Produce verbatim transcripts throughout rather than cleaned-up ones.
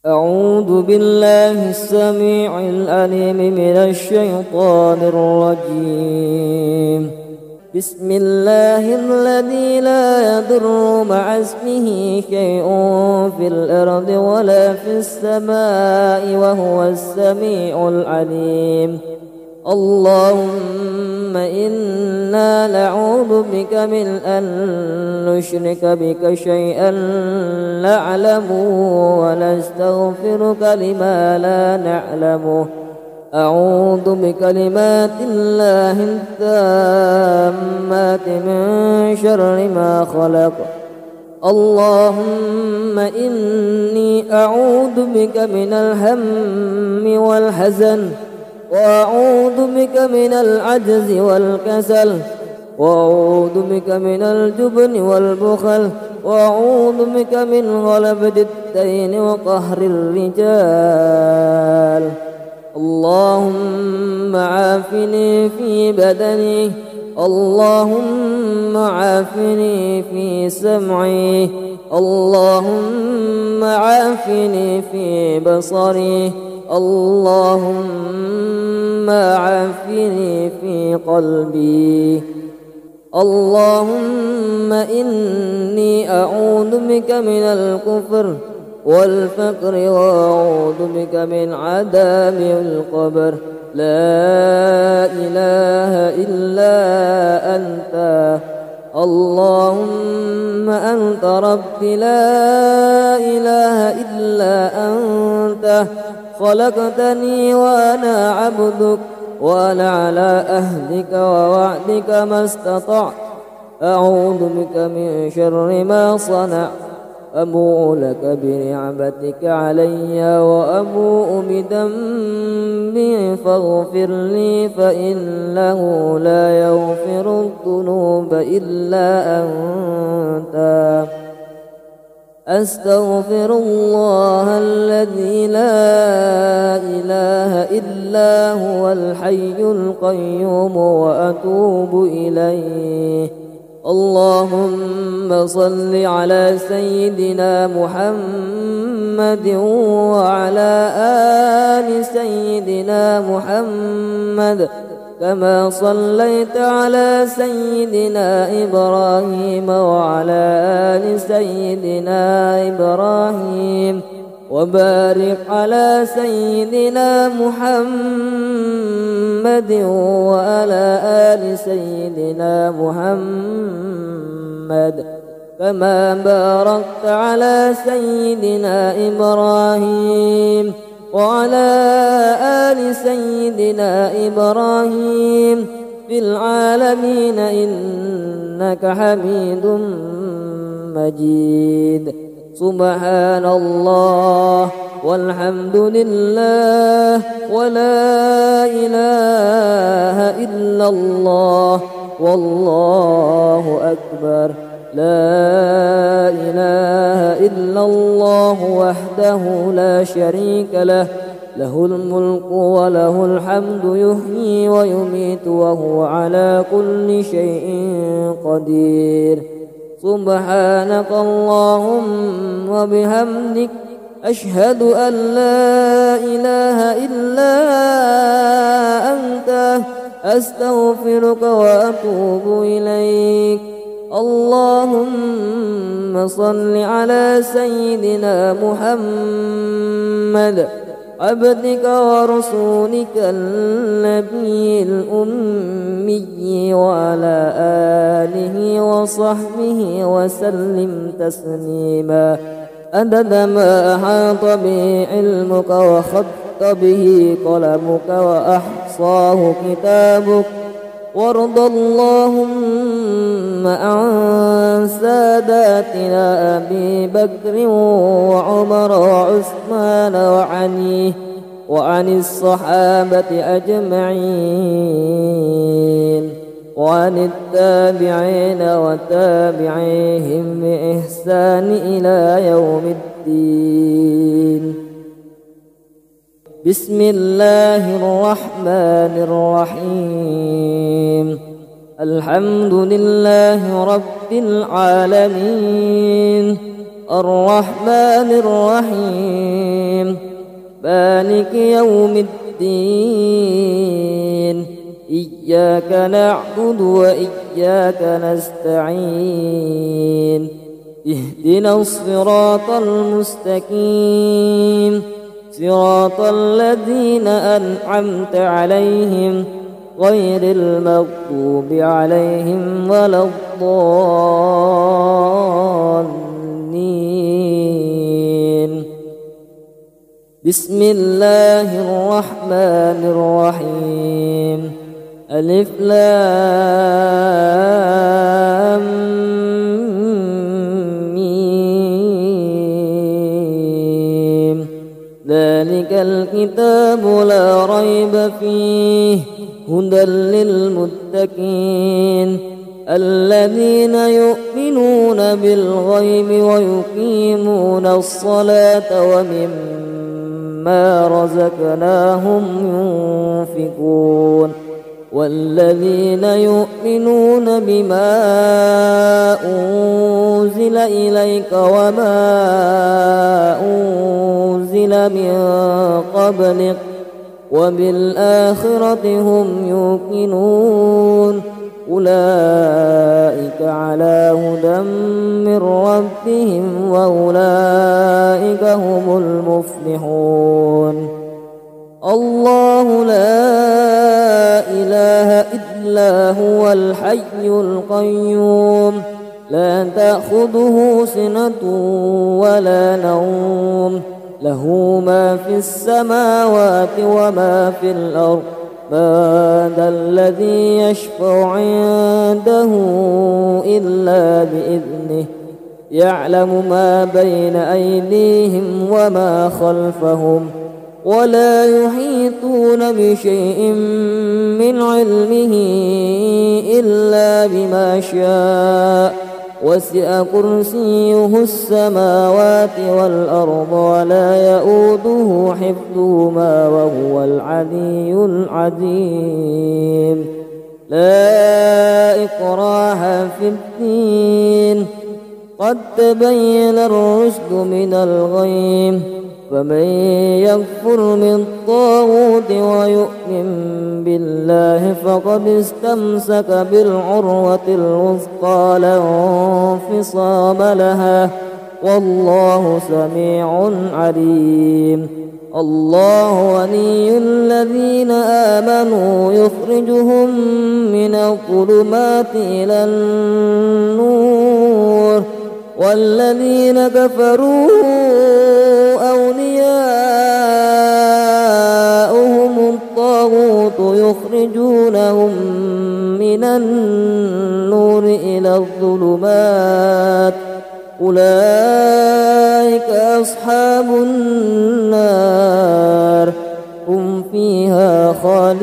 أعوذ بالله السميع العليم من الشيطان الرجيم. بسم الله الذي لا يضر مع اسمه شيء في الأرض ولا في السماء وهو السميع العليم. اللهم إنا نعوذ بك من أن نشرك بك شيئا نعلمه ونستغفرك لما لا نعلمه. أعوذ بكلمات الله التامات من شر ما خلق. اللهم إني أعوذ بك من الهم والحزن، وأعوذ بك من العجز والكسل، وأعوذ بك من الجبن والبخل، وأعوذ بك من غلبة الدين وقهر الرجال. اللهم عافني في بدني، اللهم عافني في سمعي، اللهم عافني في بصري، اللهم عافني في قلبي. اللهم إني أعوذ بك من الكفر والفقر، وأعوذ بك من عذاب القبر. لا إله إلا أنت، اللهم أنت ربي لا إله إلا أنت. خلقتني وأنا عبدك، وأنا على أهلك ووعدك ما استطعت. أعوذ بك من شر ما صنعت. أبوء لك بنعمتك علي وأبوء بذنبي فاغفر لي، فإنه لا يغفر الذنوب إلا أنت. أستغفر الله الذي لا إله إلا هو الحي القيوم وأتوب إليه. اللهم صل على سيدنا محمد وعلى آل سيدنا محمد، كما صليت على سيدنا إبراهيم وعلى آل سيدنا إبراهيم، وبارك على سيدنا محمد وعلى آل سيدنا محمد، كما باركت على سيدنا إبراهيم وعلى آل سيدنا إبراهيم في العالمين إنك حميد مجيد. سبحان الله والحمد لله ولا إله إلا الله والله أكبر. لا إله إلا الله وحده لا شريك له، له الملك وله الحمد، يحيي ويميت وهو على كل شيء قدير. سبحانك اللهم وبحمدك، أشهد أن لا إله إلا أنت، أستغفرك وأتوب إليك. اللهم صل على سيدنا محمد عبدك ورسولك النبي الأمي، وعلى آله وصحبه وسلم تسليما عدد ما أحاط به علمك وخط به قلمك وأحصاه كتابك. وارض اللهم عن ساداتنا أبي بكر وعمر وعثمان وعلي وعن الصحابة أجمعين، وعن التابعين وتابعيهم بإحسان إلى يوم الدين. بسم الله الرحمن الرحيم. الحمد لله رب العالمين، الرحمن الرحيم مالك يوم الدين إياك نعبد وإياك نستعين اهدنا الصراط المستقيم صراط الذين أنعمت عليهم غير المغضوب عليهم ولا الضالين. بسم الله الرحمن الرحيم ألف لام ميم ذلك الكتاب لا ريب فيه هدى للمتقين الذين يؤمنون بالغيب ويقيمون الصلاة ومما رزقناهم ينفقون والذين يؤمنون بما أنزل إليك وما أنزل من قبلك وبالآخرة هم يوقنون أولئك على هدى من ربهم وأولئك هم المفلحون. الله لا إله إلا هو الحي القيوم لا تأخذه سنة ولا نوم له ما في السماوات وما في الأرض من ذا الذي يشفع عنده إلا بإذنه يعلم ما بين أيديهم وما خلفهم ولا يحيطون بشيء من علمه إلا بما شاء وسع كرسيه السماوات والأرض ولا يؤوده حفظهما وهو العلي العظيم. لا إكراه في الدين قد تبين الرشد من الغي فمن يكفر بالطاغوت ويؤمن بالله فقد استمسك بالعروة الوثقى لا انفصام لها والله سميع عليم. الله ولي الذين آمنوا يخرجهم من الظلمات إلى النور والذين كفروا أولياؤهم الطاغوت يخرجونهم من النور إلى الظلمات أولئك أصحاب النار هم فيها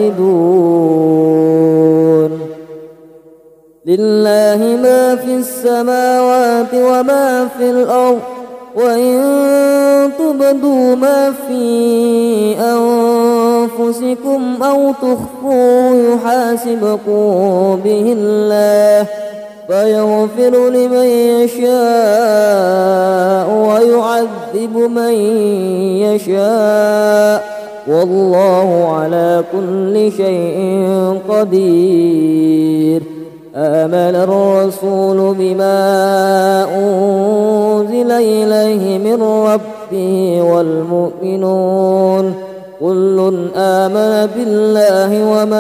خالدون. لله ما في السماوات وما في الأرض وإن تبدوا ما في أنفسكم أو تخفوه يحاسبكم به الله فيغفر لمن يشاء ويعذب من يشاء والله على كل شيء قدير. آمن الرسول بما أنزل إليه من ربه والمؤمنون كل آمن بالله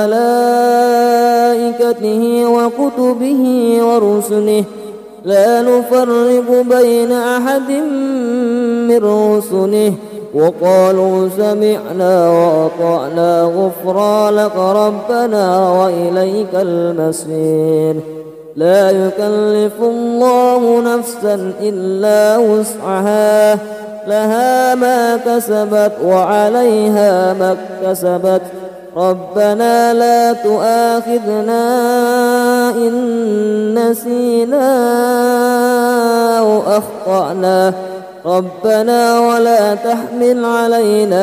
وملائكته وكتبه ورسله لا نفرق بين أحد من رسله وقالوا سمعنا وأطعنا غفرانك ربنا وإليك المصير. لا يكلف الله نفسا إلا وسعها لها ما كسبت وعليها ما اكتسبت ربنا لا تؤاخذنا إن نسينا أو أخطأنا ربنا ولا تحمل علينا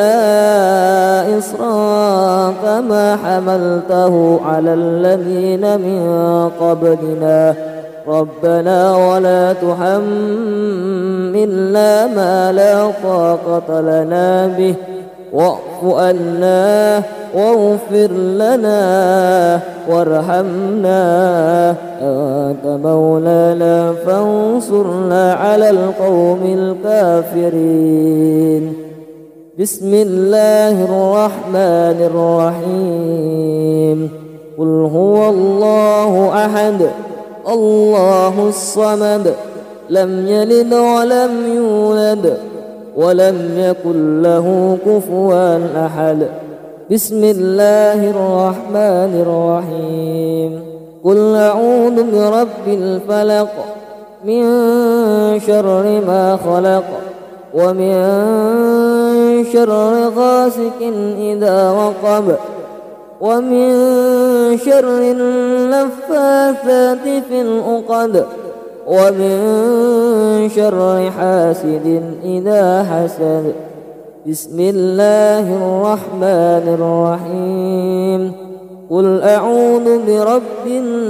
إصرا كما حملته على الذين من قبلنا ربنا ولا تحملنا ما لا طاقة لنا به واعف عنا واغفر لنا وارحمنا أنت مولانا فانصرنا على القوم الكافرين. بسم الله الرحمن الرحيم. قل هو الله أحد الله الصمد لم يلد ولم يولد ولم يكن له كفوا أحد. بسم الله الرحمن الرحيم. قل أعوذ برب الفلق من شر ما خلق ومن شر غاسق إذا وقب ومن شر النفاثات في العقد ومن شر حاسد إذا حسد. بسم الله الرحمن الرحيم. قل أعوذ برب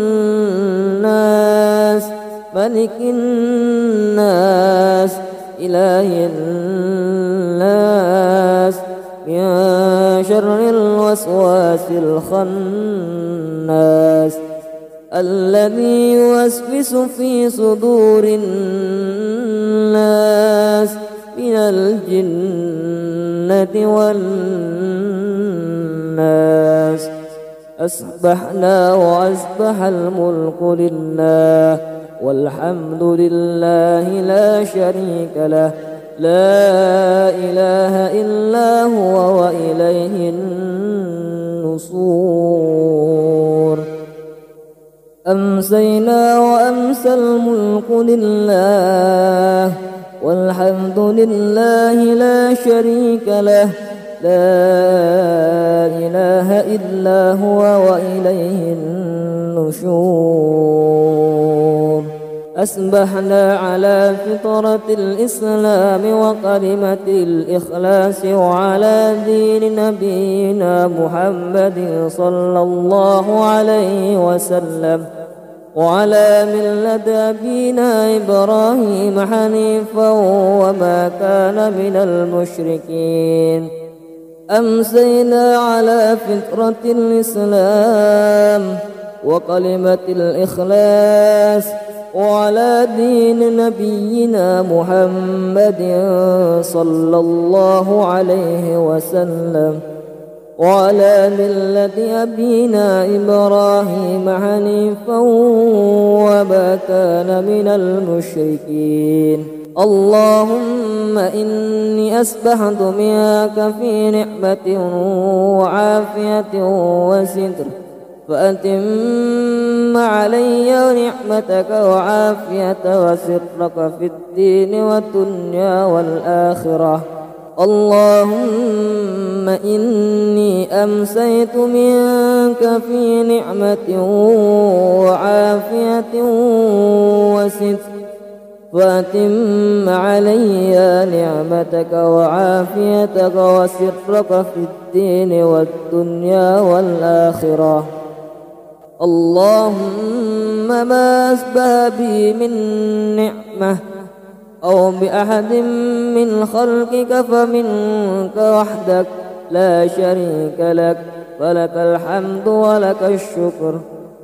الناس ملك الناس إله الناس من شر الوسواس الخناس الذي يوسوس في صدور الناس من الجنة والناس. أصبحنا وأصبح الملك لله والحمد لله لا شريك له لا إله إلا هو وإليه النشور. أمسينا وأمسى الملك لله والحمد لله لا شريك له لا إله إلا هو وإليه النشور. أصبحنا على فطرة الإسلام وكلمة الإخلاص وعلى دين نبينا محمد صلى الله عليه وسلم وعلى ملة أبينا إبراهيم حنيفا وما كان من المشركين. أمسينا على فطرة الإسلام وكلمة الإخلاص وعلى دين نبينا محمد صلى الله عليه وسلم وعلى ملة أبينا إبراهيم حنيفا وما كان من المشركين. اللهم إني أسبحت منك في نعمة وعافية وستر فأتم علي نعمتك وعافية وسترك في الدين والدنيا والآخرة. اللهم إني أمسيت منك في نعمة وعافية وستر فأتم علي نعمتك وعافيتك وسترك في الدين والدنيا والآخرة. اللهم ما أسبه بي من نعمة أو بأحد من خلقك فمنك وحدك لا شريك لك فلك الحمد ولك الشكر.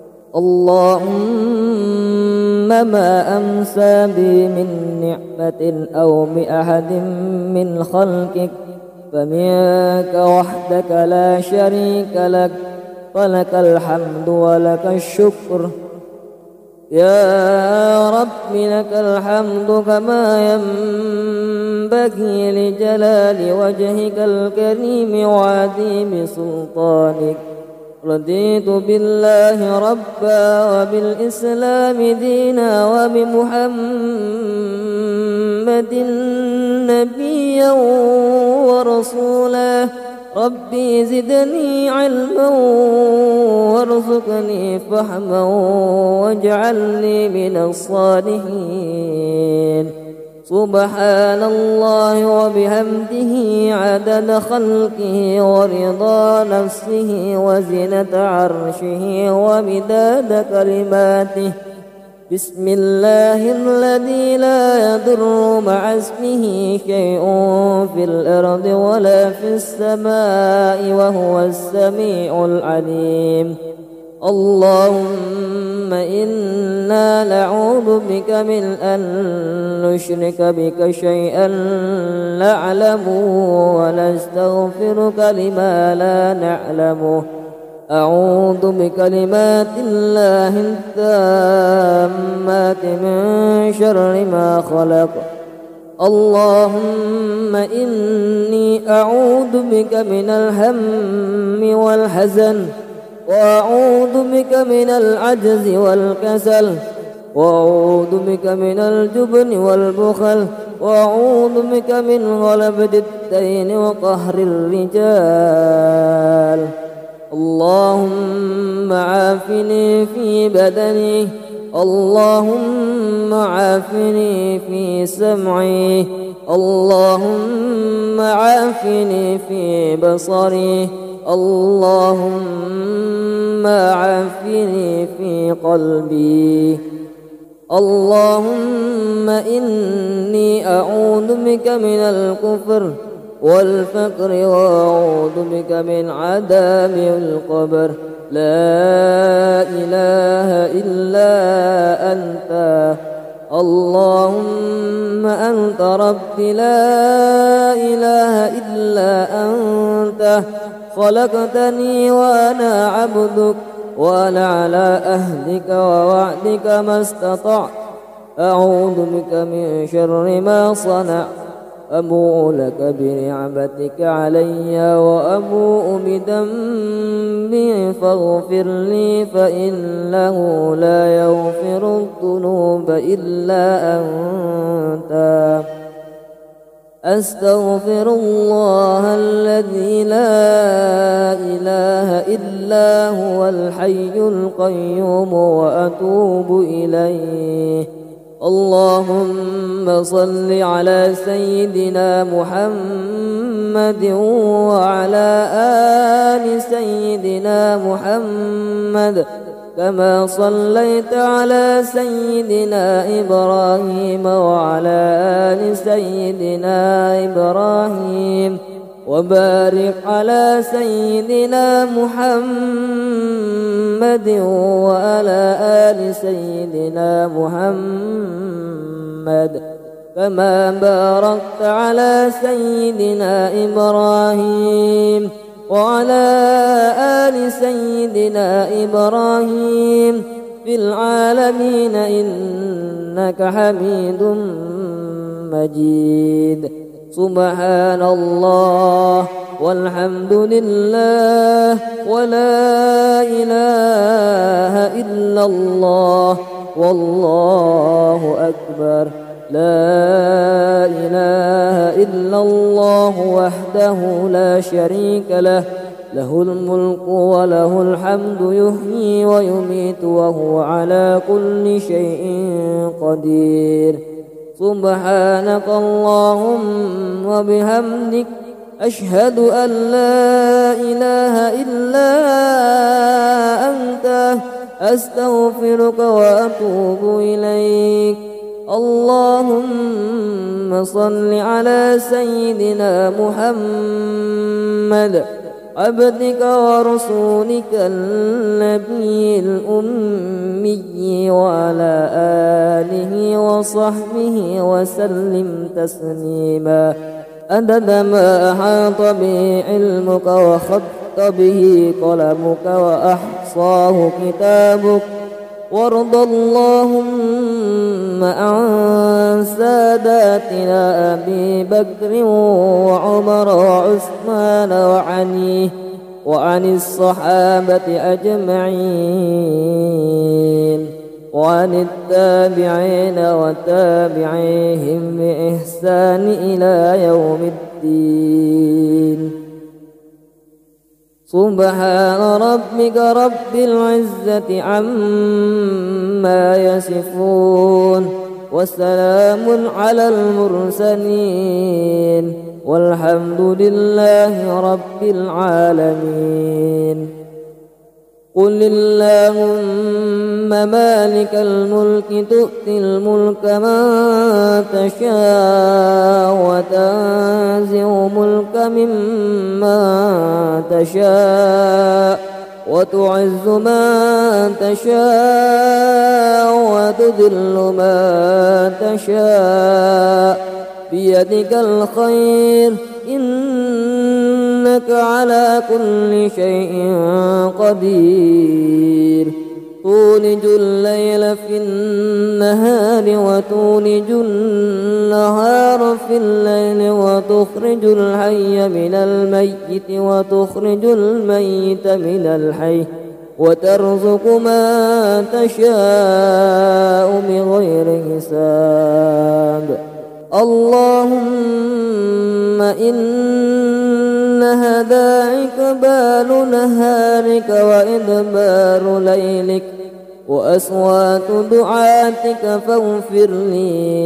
اللهم ما أمسى بي من نعمة أو بأحد من خلقك فمنك وحدك لا شريك لك فلك الحمد ولك الشكر. يا رب لك الحمد كما ينبغي لجلال وجهك الكريم وعظيم سلطانك. رضيت بالله ربا وبالإسلام دينا وبمحمد نبيا ورسولا. ربي زدني علما وارزقني فهما واجعلني من الصالحين. سبحان الله وبحمده عدد خلقه ورضا نفسه وزنة عرشه ومداد كلماته بسم الله الذي لا يضر مع اسمه شيء في الأرض ولا في السماء وهو السميع العليم. اللهم إنا نعوذ بك من أن نشرك بك شيئا نعلمه ونستغفرك لما لا نعلمه. أعوذ بكلمات الله التامات من شر ما خلق. اللهم إني أعوذ بك من الهم والحزن، وأعوذ بك من العجز والكسل، وأعوذ بك من الجبن والبخل، وأعوذ بك من غلبة الدين وقهر الرجال. اللهم عافني في بدني، اللهم عافني في سمعي، اللهم عافني في بصري، اللهم عافني في قلبي. اللهم إني أعوذ بك من الكفر والفقر، وأعوذ بك من عذاب القبر. لا إله إلا أنت، اللهم أنت ربي لا إله إلا أنت، خلقتني وأنا عبدك، وأنا على أهلك ووعدك ما استطعت. أعوذ بك من شر ما صنعت، أبوء لك بنعمتك علي وأبوء بذنبي فاغفر لي، فإنه لا يغفر الذنوب إلا أنت. أستغفر الله الذي لا إله إلا هو الحي القيوم وأتوب إليه. اللهم صل على سيدنا محمد وعلى آل سيدنا محمد، كما صليت على سيدنا إبراهيم وعلى آل سيدنا إبراهيم، وبارك على سيدنا محمد وعلى آل سيدنا محمد، كما باركت على سيدنا إبراهيم وعلى آل سيدنا إبراهيم في العالمين إنك حميد مجيد. سبحان الله والحمد لله ولا إله إلا الله والله أكبر. لا إله إلا الله وحده لا شريك له، له الملك وله الحمد، يحيي ويميت وهو على كل شيء قدير. سبحانك اللهم وبحمدك، أشهد أن لا إله إلا أنت، أستغفرك وأتوب إليك. اللهم صل على سيدنا محمد عبدك ورسولك النبي الأمي، وعلى آله وصحبه وسلم تسليما عدد ما أحاط به علمك وخط به قلمك وأحصاه كتابك. وارض اللهم عن ساداتنا أبي بكر وعمر وعثمان وعلي وعن الصحابة أجمعين، وعن التابعين وتابعيهم بإحسان إلى يوم الدين. سبحان ربك رب العزة عما يصفون، وسلام على المرسلين، والحمد لله رب العالمين. قل اللهم مالك الملك تؤتي الملك من تشاء وتنزع الملك ممن تشاء وتعز من تشاء وتذل من تشاء بيدك الخير إنك على كل شيء قدير تولج الليل في النهار وتولج النهار في الليل وتخرج الحي من الميت وتخرج الميت من الحي وترزق من تشاء بغير حساب اللهم إن هداك بال نهارك وإدبار ليلك وأصوات دعاتك فاغفر لي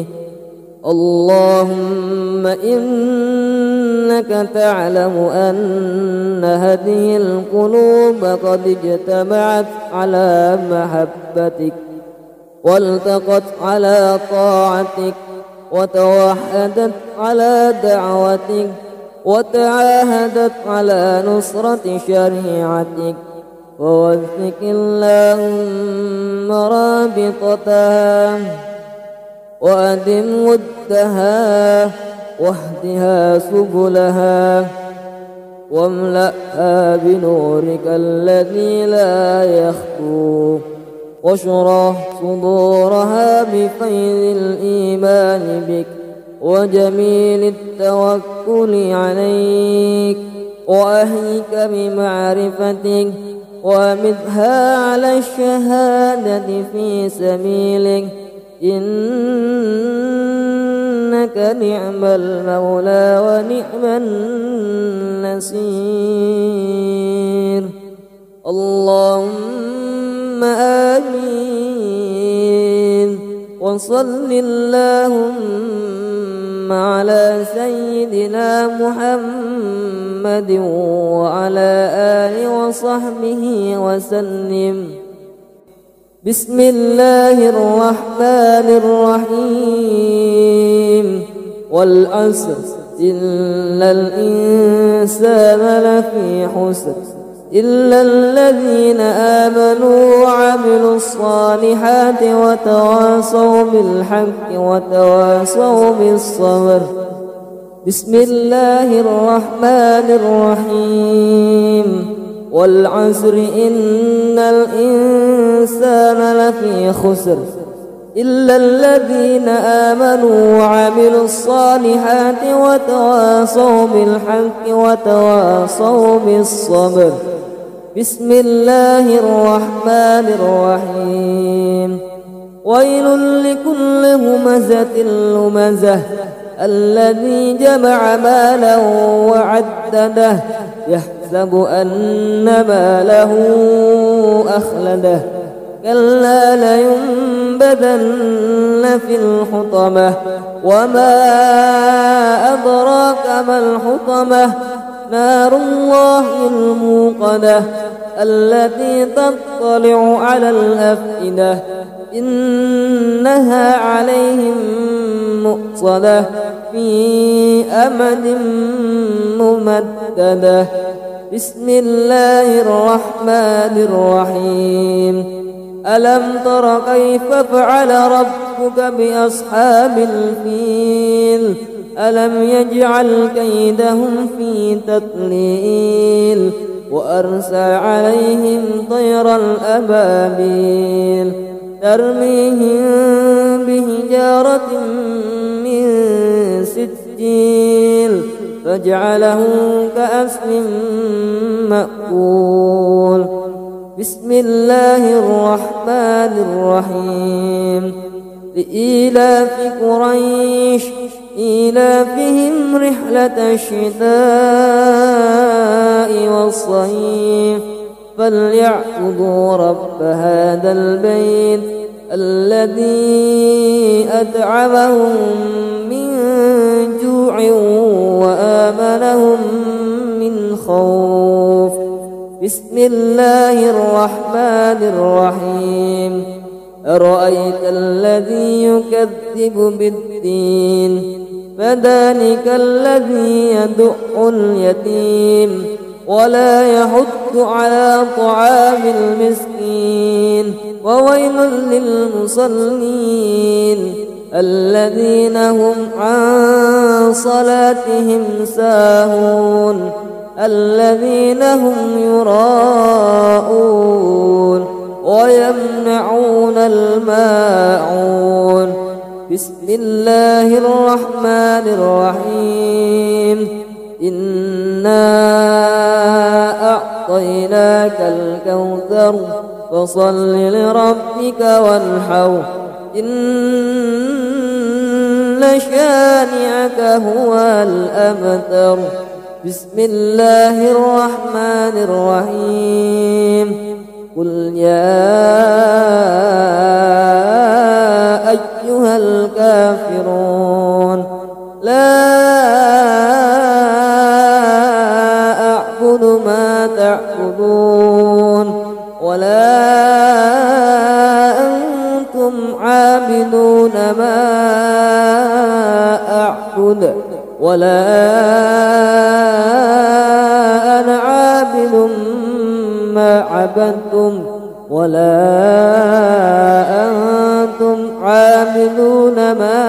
اللهم إنك تعلم أن هذه القلوب قد اجتمعت على محبتك والتقت على طاعتك وتوحدت على دعوتك وتعاهدت على نصرة شريعتك ووثق اللهم رابطتها وأدم ودها واهدها سبلها واملأها بنورك الذي لا يخفو واشرح صدورها بفيض الإيمان بك وجميل التوكل عليك وأهيك بمعرفتك ومدها على الشهادة في سبيلك إنك نعم المولى ونعم النصير اللهم آمين وصل اللهم على سيدنا محمد وعلى آله وصحبه وسلم بسم الله الرحمن الرحيم والعصر إن الإنسان لفي خسر إلا الذين آمنوا وعملوا الصالحات وتواصوا بالحق وتواصوا بالصبر بسم الله الرحمن الرحيم والعصر إن الإنسان لفي خسر إلا الذين آمنوا وعملوا الصالحات وتواصوا بالحق وتواصوا بالصبر بسم الله الرحمن الرحيم ويل لكل همزة لمزة الذي جمع ماله وعدده يحسب أن ماله أخلده كلا لينبذن في الحطمة وما أدراك ما الحطمة نار الله الموقدة التي تطلع على الأفئدة إنها عليهم مؤصدة في أمد ممددة بسم الله الرحمن الرحيم ألم تر كيف فعل ربك بأصحاب الفيل ألم يجعل كيدهم في تضليل وأرسل عليهم طيرا أبابيل ترميهم بحجارة من سجيل فجعلهم كعصف مأكول بسم الله الرحمن الرحيم لإيلاف قريش إيلافهم رحلة الشتاء والصيف فليعبدوا رب هذا البيت الذي أطعمهم من جوع وآمنهم من خوف بسم الله الرحمن الرحيم أرأيت الذي يكذب بالدين فذلك الذي يدع اليتيم ولا يحض على طعام المسكين وويل للمصلين الذين هم عن صلاتهم ساهون الذين هم يراءون ويمنعون الماعون بسم الله الرحمن الرحيم إنا أعطيناك الكوثر فصل لربك وانحر إن شانئك هو الأبتر بسم الله الرحمن الرحيم قل يا أيها الكافرون لا أعبد ما تعبدون ولا أنتم عابدون ما أعبد ولا أنا عابد ما عبدتم ولا أنتم عابدون ما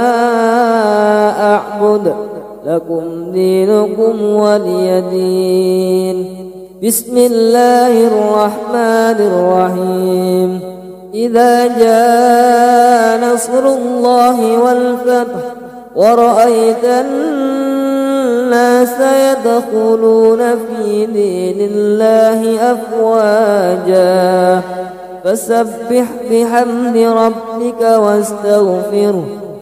أعبد لكم دينكم ولي دين بسم الله الرحمن الرحيم إذا جاء نصر الله والفتح ورأيت الناس يدخلون في دين الله أفواجا فسبح بحمد ربك واستغفره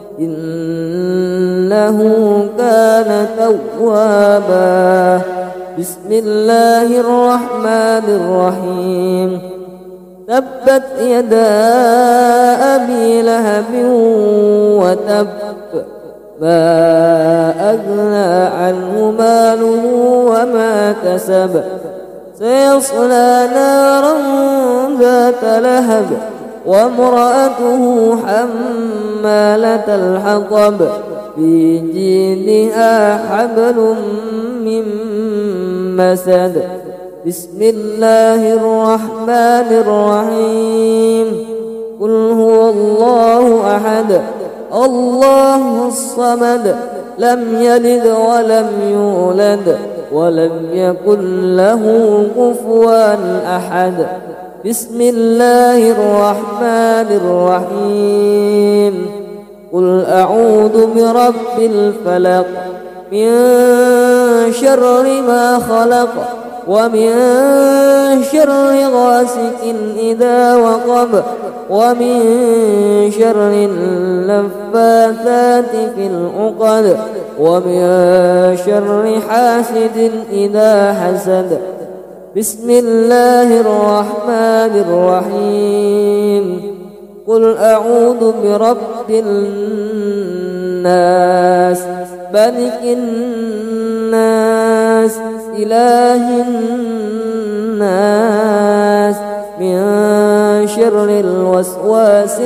إنه كان توابا بسم الله الرحمن الرحيم تبت يدا أبي لهب وتب ما أغنى عنه ماله وما كسب سيصلى نارا ذات لهب وامرأته حمالة الحطب في جيدها حبل من مسد بسم الله الرحمن الرحيم قل هو الله أحد الله الصمد لم يلد ولم يولد ولم يكن له كفوا أحد بسم الله الرحمن الرحيم قل أعوذ برب الفلق من شر ما خلق ومن شر غاسق إذا وقب ومن شر النفاثات في العقد ومن شر حاسد إذا حسد بسم الله الرحمن الرحيم قل أعوذ برب الناس ملك الناس إله الناس من شر الوسواس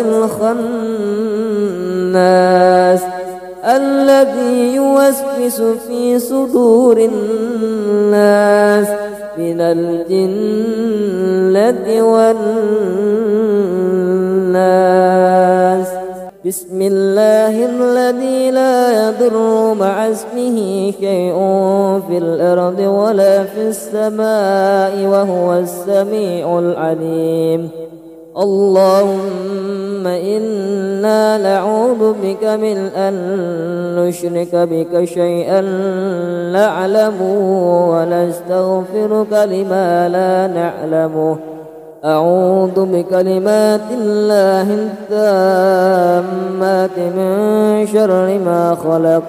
الخناس الذي يوسوس في صدور الناس من الجنة والناس بسم الله الذي لا يضر مع اسمه شيء في الأرض ولا في السماء وهو السميع العليم اللهم إنا نعوذ بك من أن نشرك بك شيئا نعلمه ونستغفرك لما لا نعلمه أعوذ بكلمات الله التامات من شر ما خلق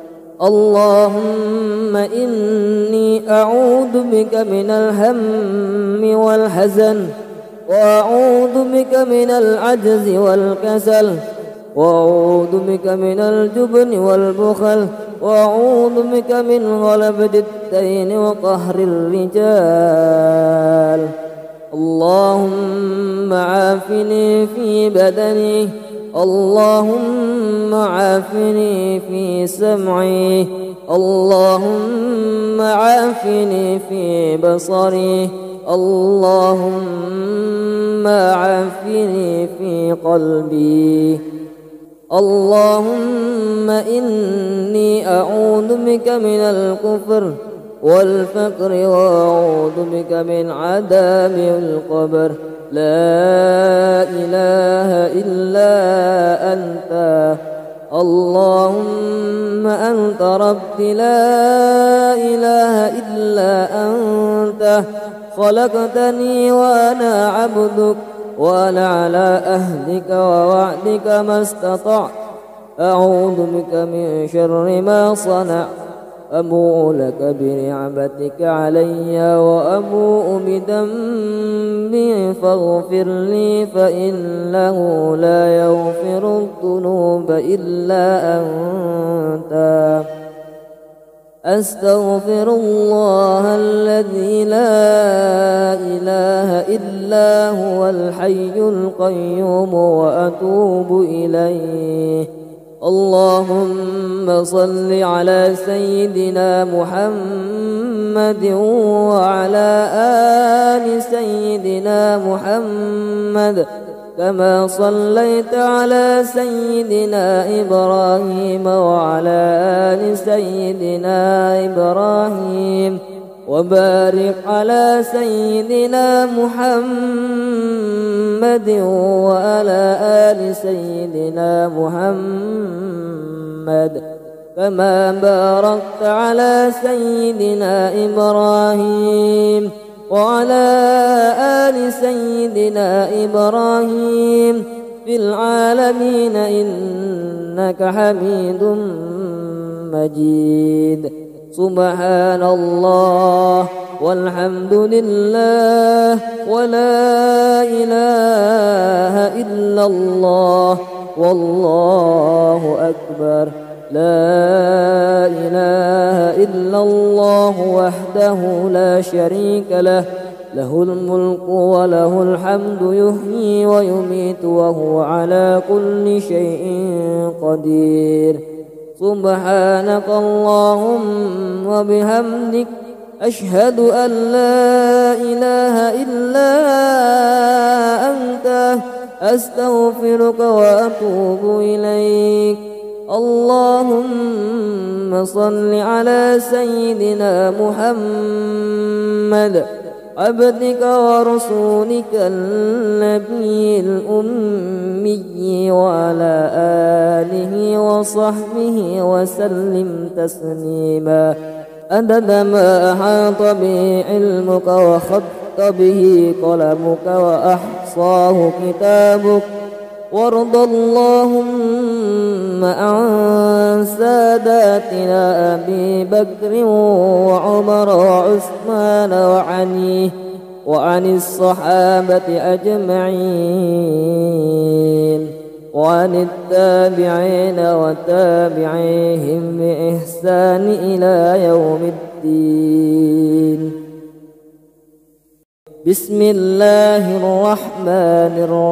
اللهم إني أعوذ بك من الهم والحزن وأعوذ بك من العجز والكسل وأعوذ بك من الجبن والبخل وأعوذ بك من غلبة الدين وقهر الرجال عافني في بدني اللهم عافني في سمعي اللهم عافني في بصري اللهم عافني في قلبي اللهم إني أعوذ بك من الكفر والفقر وأعوذ بك من عذاب القبر لا إله إلا أنت اللهم أنت ربي لا إله إلا أنت خلقتني وأنا عبدك وأنا على أهلك ووعدك ما استطعت أعوذ بك من شر ما صنعت أبوء لك بنعمتك علي وأبوء بذنبي فاغفر لي فإنه لا يغفر الذنوب إلا أنت أستغفر الله الذي لا إله إلا هو الحي القيوم وأتوب إليه اللهم صل على سيدنا محمد وعلى آل سيدنا محمد كما صليت على سيدنا إبراهيم وعلى آل سيدنا إبراهيم وبارك على سيدنا محمد وعلى آل سيدنا محمد كما باركت على سيدنا إبراهيم وعلى آل سيدنا إبراهيم في العالمين إنك حميد مجيد سبحان الله والحمد لله ولا إله إلا الله والله أكبر لا إله إلا الله وحده لا شريك له له الملك وله الحمد يحيي ويميت وهو على كل شيء قدير سبحانك اللهم وبحمدك أشهد أن لا إله إلا أنت أستغفرك وأتوب إليك اللهم صل على سيدنا محمد عبدك ورسولك النبي الأمي وعلى آله وصحبه وسلم تسليما عدد ما أحاط به علمك وخط به قلمك وأحصاه كتابك وارض اللهم عن ساداتنا أبي بكر وعمر وعثمان وعلي وعن الصحابة أجمعين وعن التابعين وتابعيهم بإحسان إلى يوم الدين بسم الله الرحمن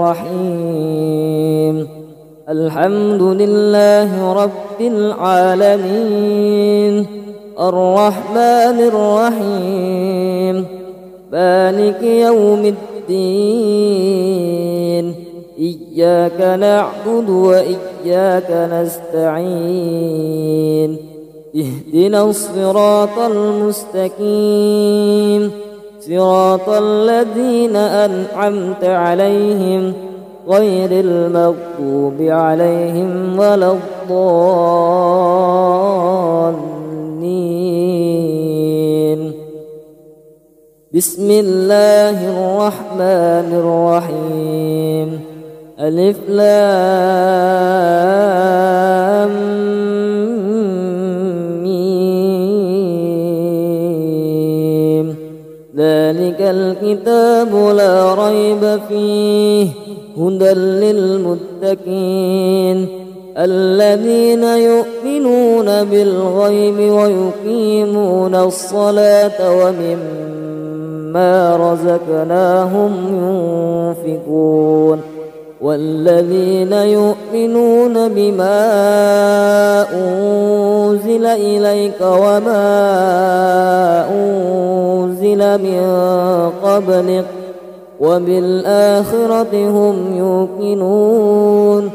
الرحيم الحمد لله رب العالمين الرحمن الرحيم مالك يوم الدين إياك نعبد وإياك نستعين اهدنا الصراط المستقيم صراط الذين أنعمت عليهم غير المغضوب عليهم ولا الضالين بسم الله الرحمن الرحيم ألف لام ميم ذلك الكتاب لا ريب فيه هدى للمتقين الذين يؤمنون بالغيب ويقيمون الصلاة ومما رزقناهم ينفقون والذين يؤمنون بما أنزل إليك وما أنزل من قبلك وبالآخرة هم يوقنون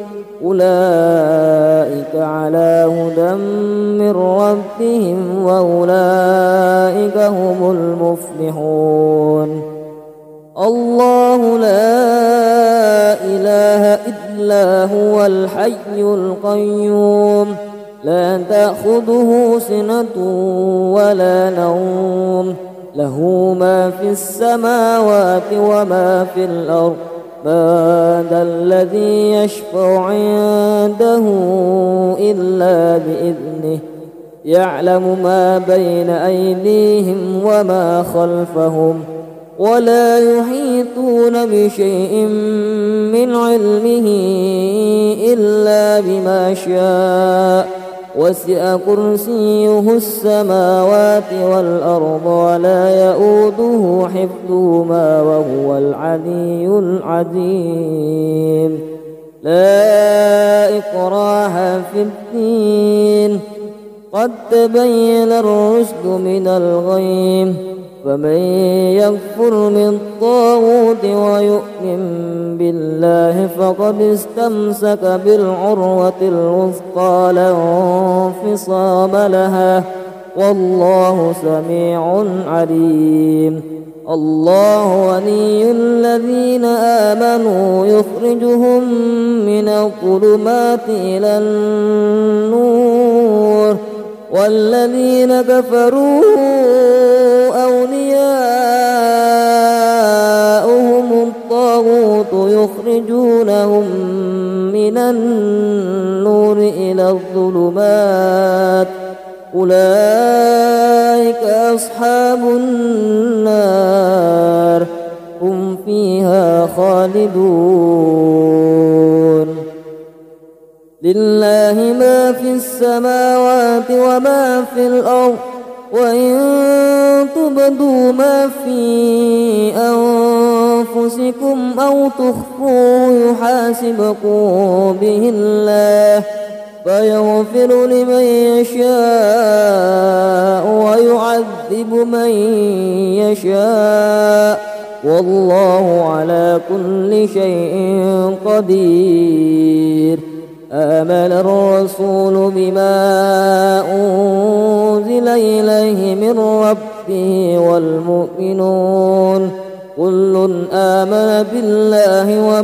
أولئك على هدى من ربهم وأولئك هم المفلحون. الله لا إله إلا هو الحي القيوم لا تأخذه سنة ولا نوم له ما في السماوات وما في الأرض من ذا الذي يشفع عنده إلا بإذنه يعلم ما بين أيديهم وما خلفهم ولا يحيطون بشيء من علمه إلا بما شاء وسع كرسيه السماوات والأرض ولا يؤوده حفظهما وهو العلي العظيم. لا إكراه في الدين قد تبين الرشد من الغي فمن يكفر بالطاغوت ويؤمن بالله فقد استمسك بالعروة الوثقى لا انفصام لها والله سميع عليم. الله ولي الذين آمنوا يخرجهم من الظلمات إلى النور والذين كفروا أولياؤهم الطاغوت يخرجونهم من النور إلى الظلمات أولئك أصحاب النار هم فيها خالدون. لله ما في السماوات وما في الأرض وإن تبدوا ما في أنفسكم أو تخفوه يحاسبكم به الله فيغفر لمن يشاء ويعذب من يشاء والله على كل شيء قدير. آمن الرسول بما أنزل إليه من ربه والمؤمنون كل آمن بالله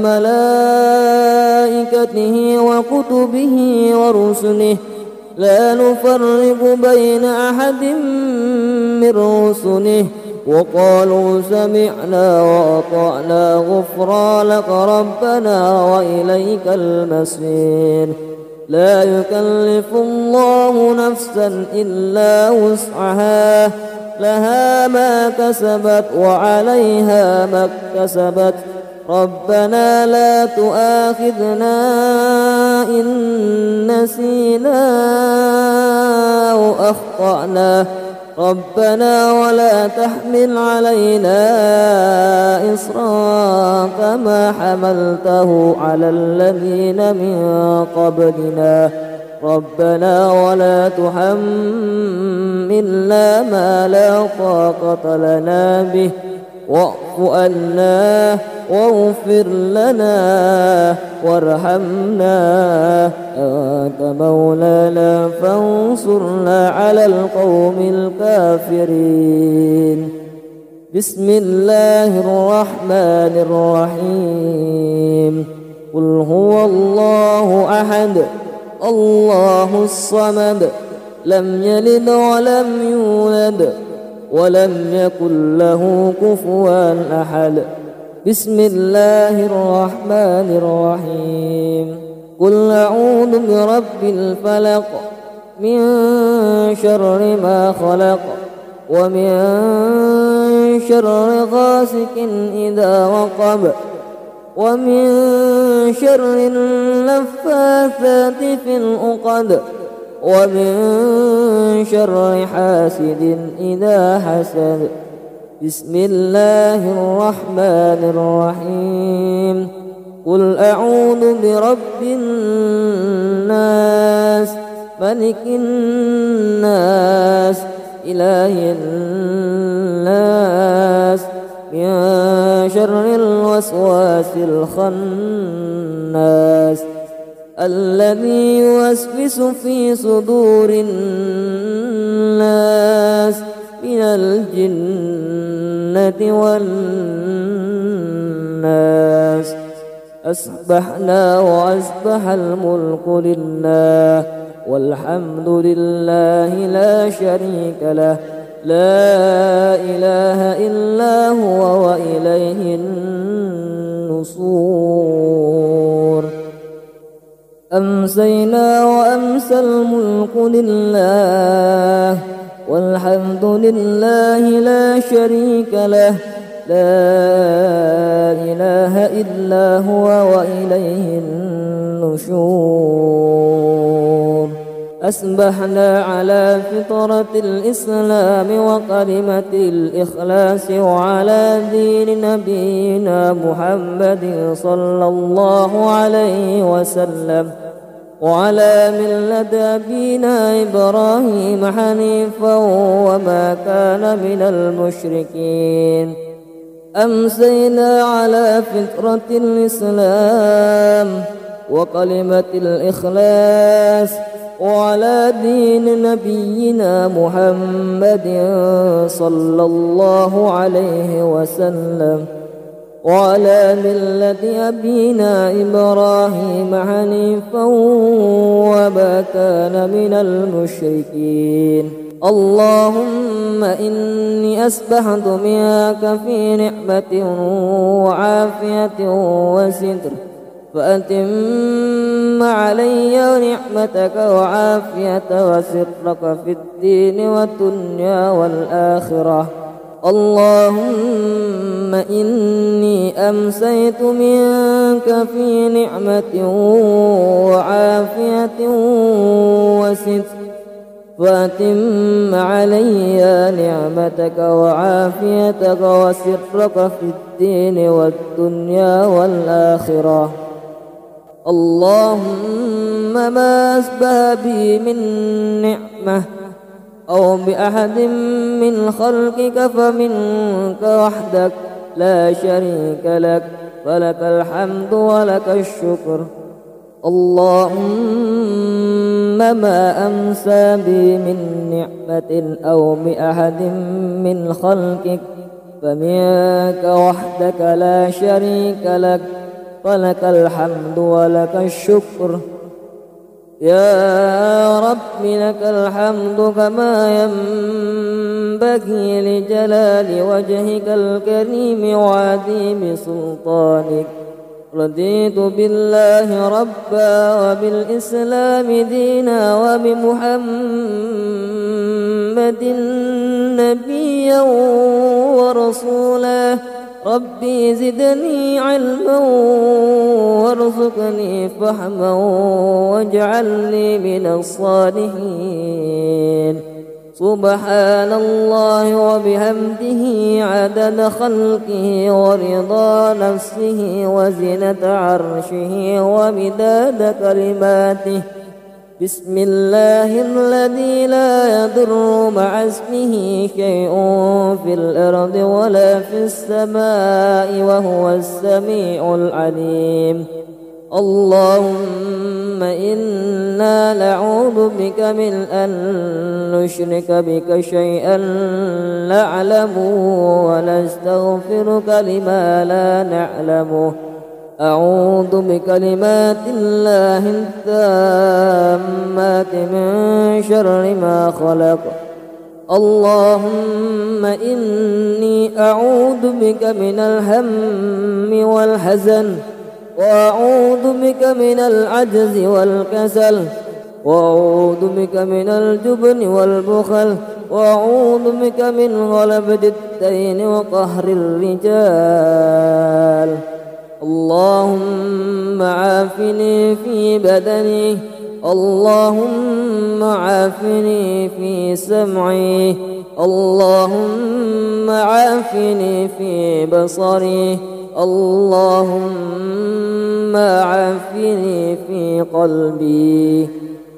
وملائكته وكتبه ورسله لا نفرق بين أحد من رسله وقالوا سمعنا وأطعنا غفرانك ربنا وإليك المصير. لا يكلف الله نفسا إلا وسعها لها ما كسبت وعليها ما اكتسبت ربنا لا تؤاخذنا إن نسينا أو أخطأنا ربنا ولا تحمل علينا إصرا كما حملته على الذين من قبلنا ربنا ولا تحملنا ما لا طاقة لنا به واعف عنا واغفر لنا وارحمنا أنت مولانا فانصرنا على القوم الكافرين. بسم الله الرحمن الرحيم. قل هو الله أحد الله الصمد لم يلد ولم يولد ولم يكن له كفوا أحد. بسم الله الرحمن الرحيم. قل أعوذ برب الفلق من شر ما خلق ومن شر غاسق إذا وقب ومن شر النفاثات في العقد ومن شر حاسد إذا حسد. بسم الله الرحمن الرحيم. قل أعوذ برب الناس ملك الناس إله الناس من شر الوسواس الخناس الذي يوسوس في صدور الناس من الجنة والناس. أصبحنا وأصبح الملك لله والحمد لله لا شريك له لا إله إلا هو وإليه النشور. أمسينا وأمسى الملك لله والحمد لله لا شريك له لا إله إلا هو وإليه النشور. أصبحنا على فطرة الإسلام وكلمة الإخلاص وعلى دين نبينا محمد صلى الله عليه وسلم وعلى ملة أبينا إبراهيم حنيفا وما كان من المشركين. أمسينا على فطرة الإسلام وكلمة الإخلاص وعلى دين نبينا محمد صلى الله عليه وسلم وعلى ملة أبينا إبراهيم حنيفا وما كان من المشركين. اللهم إني أسبحت منك في نعمة وعافية وستر فأتم علي نعمتك وعافية وسترك في الدين والدنيا والآخرة. اللهم إني أمسيت منك في نعمة وعافية وستر فأتم علي نعمتك وعافيتك وسترك في الدين والدنيا والآخرة. اللهم ما أسبه بي من نعمة أو بأحد من خلقك فمنك وحدك لا شريك لك فلك الحمد ولك الشكر. اللهم ما أمسى بي من نعمة أو بأحد من خلقك فمنك وحدك لا شريك لك فلك الحمد ولك الشكر. يا رب لك الحمد كما ينبغي لجلال وجهك الكريم وعظيم سلطانك. رضيت بالله ربا وبالإسلام دينا وبمحمد نبيا ورسولا. ربي زدني علما وارزقني فهما واجعلني من الصالحين. سبحان الله وبحمده عدد خلقه ورضا نفسه وزنة عرشه ومداد كلماته. بسم الله الذي لا يضر مع اسمه شيء في الأرض ولا في السماء وهو السميع العليم. اللهم إنا نعوذ بك من أن نشرك بك شيئا نعلمه ونستغفرك لما لا نعلمه. أعوذ بكلمات الله التامات من شر ما خلق. اللهم إني أعوذ بك من الهم والحزن وأعوذ بك من العجز والكسل وأعوذ بك من الجبن والبخل وأعوذ بك من غلبة الدين وقهر الرجال. اللهم عافني في بدني. اللهم عافني في سمعي. اللهم عافني في بصري. اللهم عافني في قلبي.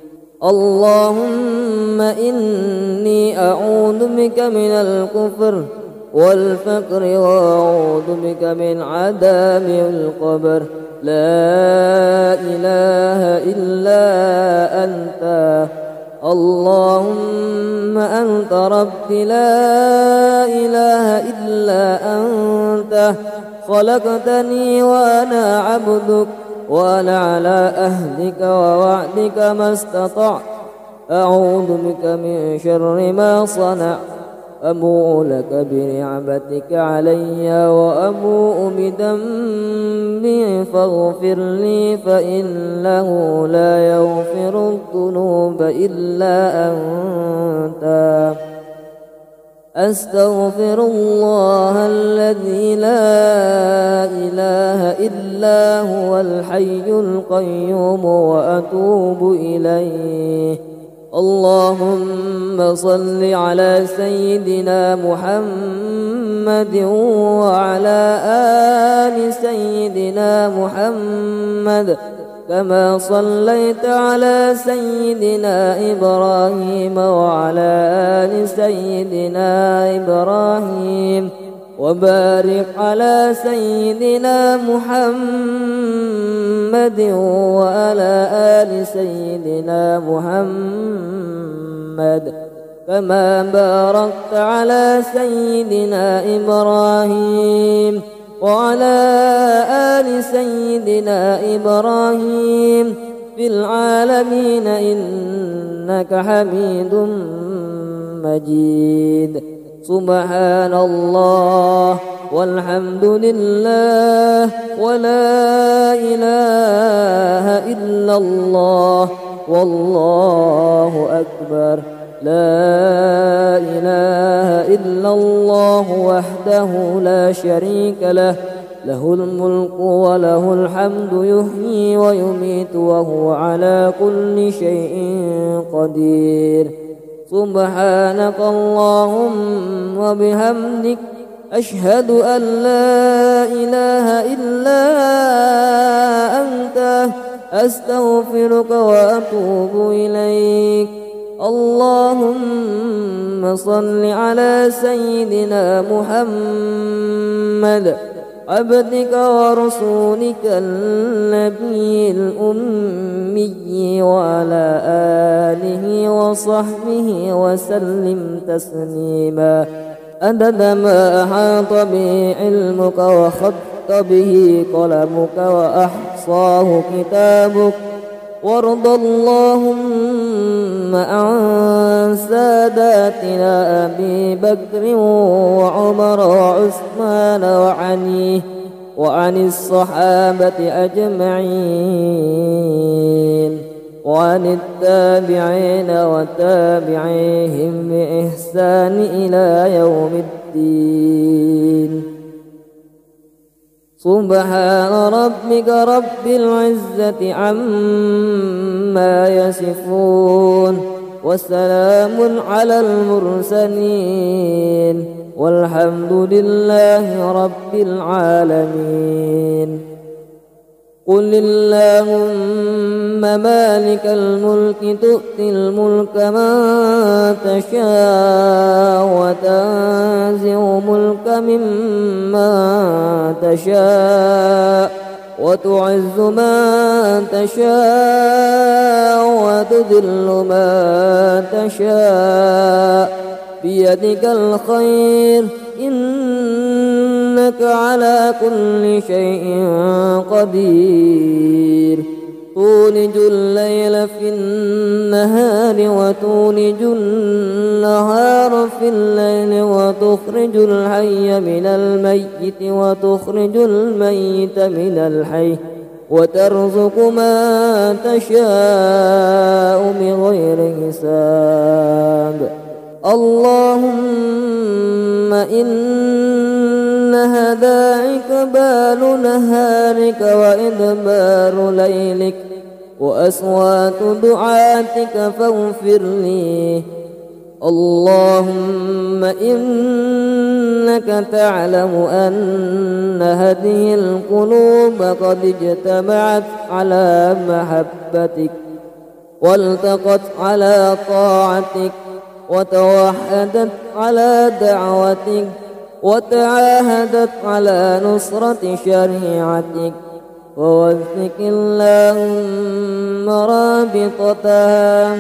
اللهم إني أعوذ بك من الكفر والفقر وأعوذ بك من عذاب القبر. لا إله إلا أنت. اللهم أنت ربي لا إله إلا أنت. خلقتني وأنا عبدك وأنا على أهلك ووعدك ما استطعت. أعوذ بك من شر ما صنعت. أبوء لك بنعمتك علي وأبوء بذنبي فاغفر لي فإنه لا يغفر الذنوب إلا أنت. أستغفر الله الذي لا إله إلا هو الحي القيوم وأتوب إليه. اللهم صل على سيدنا محمد وعلى آل سيدنا محمد كما صليت على سيدنا إبراهيم وعلى آل سيدنا إبراهيم وبارك على سيدنا محمد وعلى آل سيدنا محمد كما باركت على سيدنا إبراهيم وعلى آل سيدنا إبراهيم في العالمين إنك حميد مجيد. سبحان الله والحمد لله ولا إله إلا الله والله أكبر. لا إله إلا الله وحده لا شريك له له الملك وله الحمد يحيي ويميت وهو على كل شيء قدير. سبحانك اللهم وبحمدك أشهد أن لا إله إلا أنت أستغفرك وأتوب إليك. اللهم صل على سيدنا محمد عبدك ورسولك النبي الأمي وعلى آله وصحبه وسلم تسليما عدد ما أحاط به علمك وخط به قلمك وأحصاه كتابك. وارض اللهم عن ساداتنا أبي بكر وعمر وعثمان وعلي وعن الصحابة أجمعين وعن التابعين وتابعيهم بإحسان إلى يوم الدين. سبحان ربك رب العزة عما يصفون وسلام على المرسلين والحمد لله رب العالمين. قل اللهم مالك الملك تؤتي الملك من تشاء وتنزع الملك ممن تشاء وتعز من تشاء وتذل من تشاء بيدك الخير إنك على كل شيء قدير. تولج الليل في النهار وتولج النهار في الليل وتخرج الحي من الميت وتخرج الميت من الحي وترزق من تشاء بغير حساب. اللهم إن هداك بال نهارك وإدبار ليلك وأصوات دعاتك فاغفر لي اللهم إنك تعلم أن هذه القلوب قد اجتمعت على محبتك والتقت على طاعتك وتوحدت على دعوتك وتعاهدت على نصرة شريعتك، ووفق اللهم رابطتها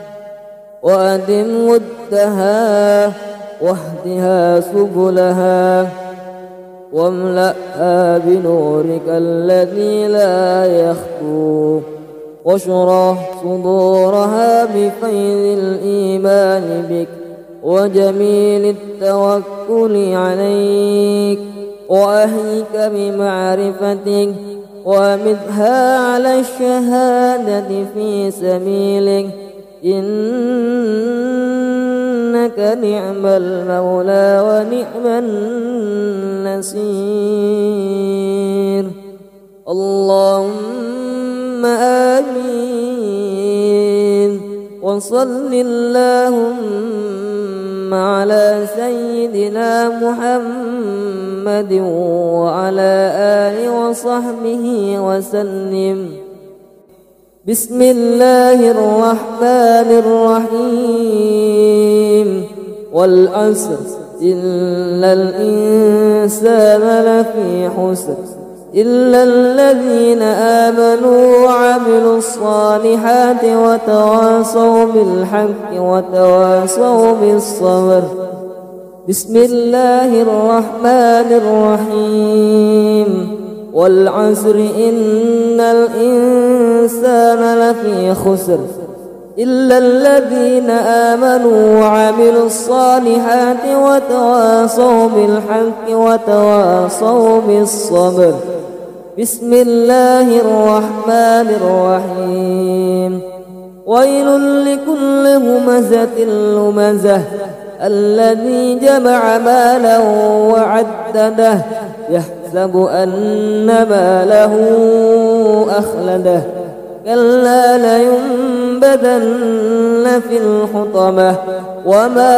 وأدم ودها واهدها سبلها واملأها بنورك الذي لا يخفو، واشرح صدورها بفيض الإيمان بك وجميل التوكل عليك، وأهيك بمعرفتك وامدها على الشهادة في سبيلك، إنك نعم المولى ونعم النصير. اللهم آمين. وصل اللهم على سيدنا محمد وعلى آله وصحبه وسلم. بسم الله الرحمن الرحيم. والعصر إن الإنسان لفي خسر إلا الذين آمنوا وعملوا الصالحات وتواصوا بالحق وتواصوا بالصبر. بسم الله الرحمن الرحيم. والعصر إن الإنسان لفي خسر إلا الذين آمنوا وعملوا الصالحات وتواصوا بالحق وتواصوا بالصبر. بسم الله الرحمن الرحيم. ويل لكل همزة لمزة الذي جمع مالا وعدده يحسب أن ماله أخلده كلا لينبذن في الحطمة وما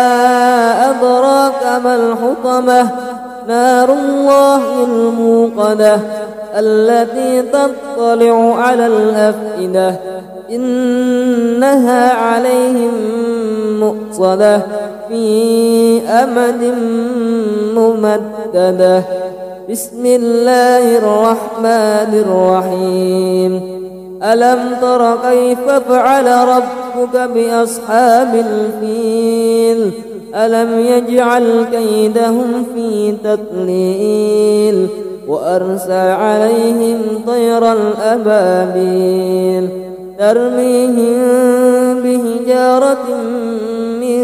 أدراك ما الحطمة نار الله الموقدة التي تطلع على الأفئدة إنها عليهم مؤصدة في أمد ممددة. بسم الله الرحمن الرحيم. ألم تر كيف فعل ربك بأصحاب الفيل ألم يجعل كيدهم في تضليل وأرسل عليهم طيرا أبابيل ترميهم بحجارة من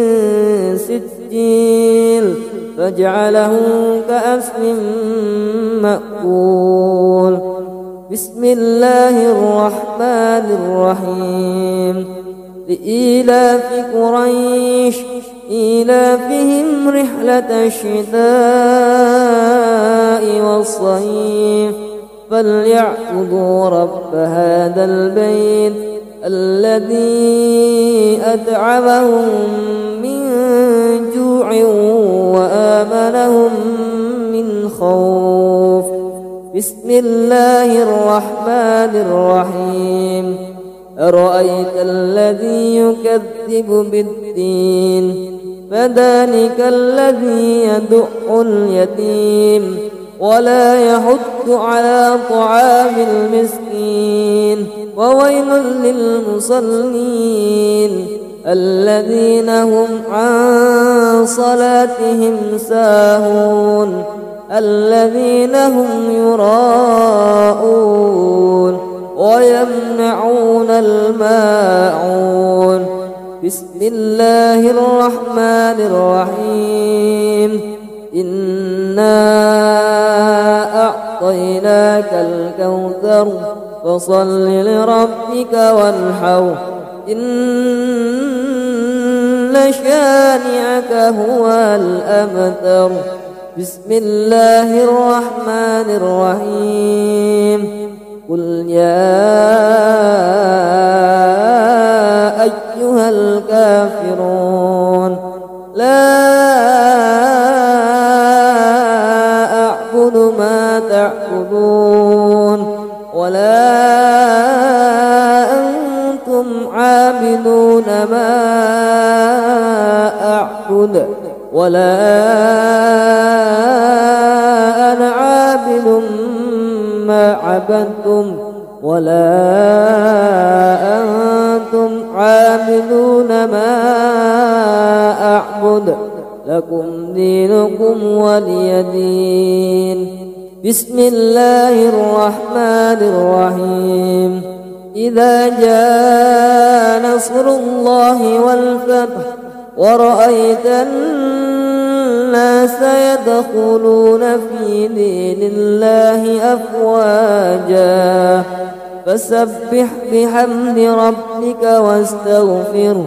سجيل فجعلهم كعصف مأكول. بسم الله الرحمن الرحيم. لإيلاف قريش إيلافهم رحلة الشتاء والصيف فليعبدوا رب هذا البيت الذي أطعمهم من جوع وآمنهم من خوف. بسم الله الرحمن الرحيم. أرأيت الذي يكذب بالدين فذلك الذي يدع اليتيم ولا يحض على طعام المسكين وويل للمصلين الذين هم عن صلاتهم ساهون الذين هم يراءون ويمنعون الماعون. بسم الله الرحمن الرحيم. إنا أعطيناك الكوثر فصل لربك وانحر إن شانئك هو الأبتر. بسم الله الرحمن الرحيم. قل يا أيها الكافرون ما تعبدون ولا أنتم عابدون ما أعبد ولا أنا عابد ما عبدتم ولا أنتم عابدون ما أعبد لكم دينكم ولي دين. بسم الله الرحمن الرحيم. إذا جاء نصر الله والفتح ورأيت الناس يدخلون في دين الله أفواجا فسبح بحمد ربك واستغفره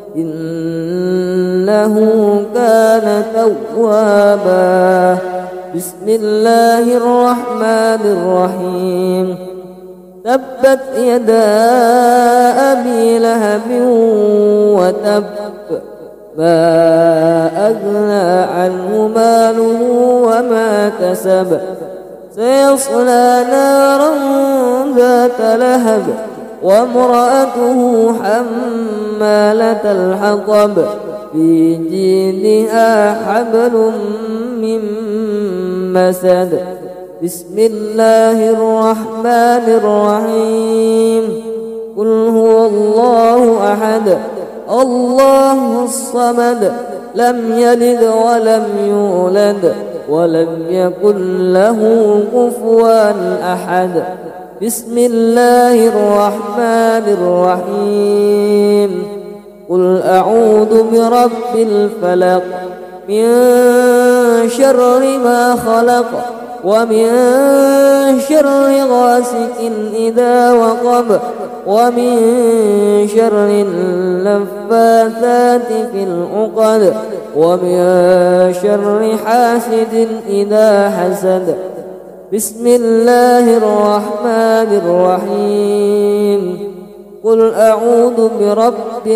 إنه كان توابا. بسم الله الرحمن الرحيم. تبت يدا أبي لهب وتب ما أغنى عنه ماله وما كسب سيصلى نارا ذات لهب وامرأته حمالة الحطب في جيدها حبل من مسد. بسم الله الرحمن الرحيم. قل هو الله أحد الله الصمد لم يلد ولم يولد ولم يكن له كفوا أحد. بسم الله الرحمن الرحيم. قل أعوذ برب الفلق من شر ما خلق ومن شر غاسق إذا وقب ومن شر النفاثات في العقد ومن شر حاسد إذا حسد. بسم الله الرحمن الرحيم. قل أعوذ برب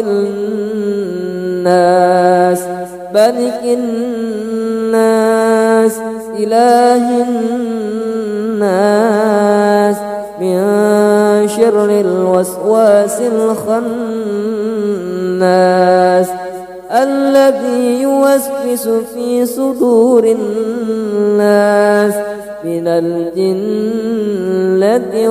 الناس ملك الناس إله الناس من شر الوسواس الخناس الذي يوسوس في صدور الناس من الجنة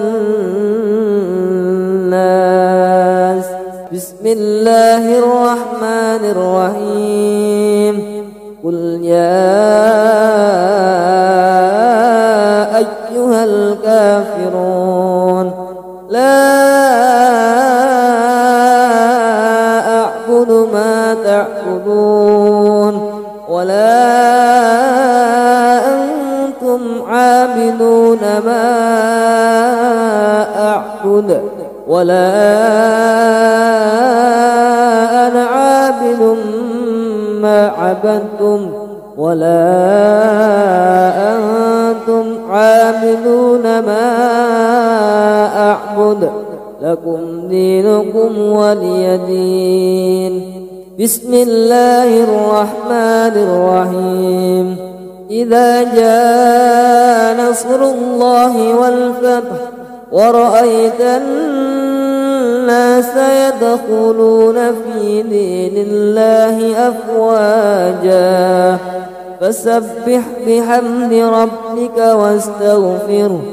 والناس. بسم الله الرحمن الرحيم. قل يا أيها الكافرون لا أعبد ما تعبدون ولا أنتم عابدون ما أعبد ولا أنا عابد ما عبدتم ولا أنتم عابدون ما أعبد لكم دينكم ولي دين. بسم الله الرحمن الرحيم. إذا جاء نصر الله والفتح ورأيت الناس يدخلون في دين الله أفواجا فسبح بحمد ربك واستغفره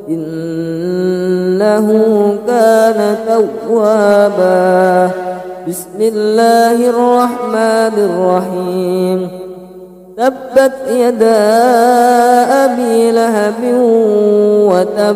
إنه كان توابا. بسم الله الرحمن الرحيم. تبت يدا أبي لهب وتب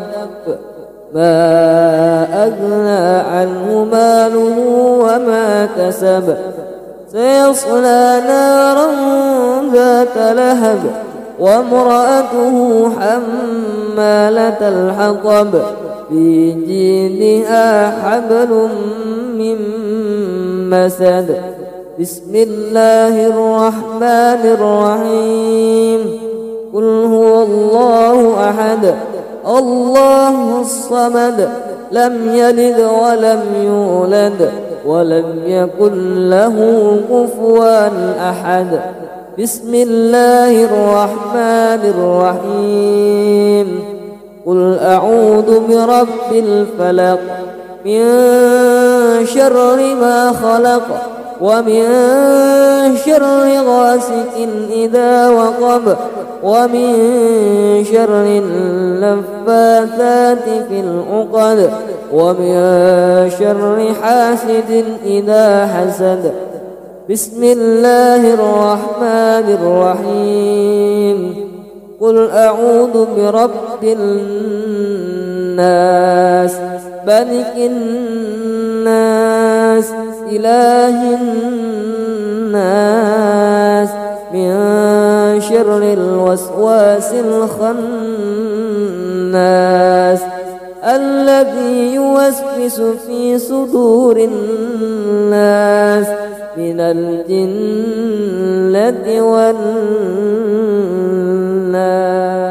ما أغنى عنه ماله وما كسب سيصلى نارا ذات لهب وامرأته حمالة الحطب في جيدها حبل من مسد. بسم الله الرحمن الرحيم. قل هو الله أحد الله الصمد لم يلد ولم يولد ولم يكن له كفوا أحد. بسم الله الرحمن الرحيم قل أعوذ برب الفلق من شر ما خلق ومن شر غاسق إذا وقب ومن شر النفاثات في العقد ومن شر حاسد إذا حسد بسم الله الرحمن الرحيم قل أعوذ برب الناس ملك الناس إله الناس من شر الوسواس الخناس الذي يوسوس في صدور الناس من الجنة والناس.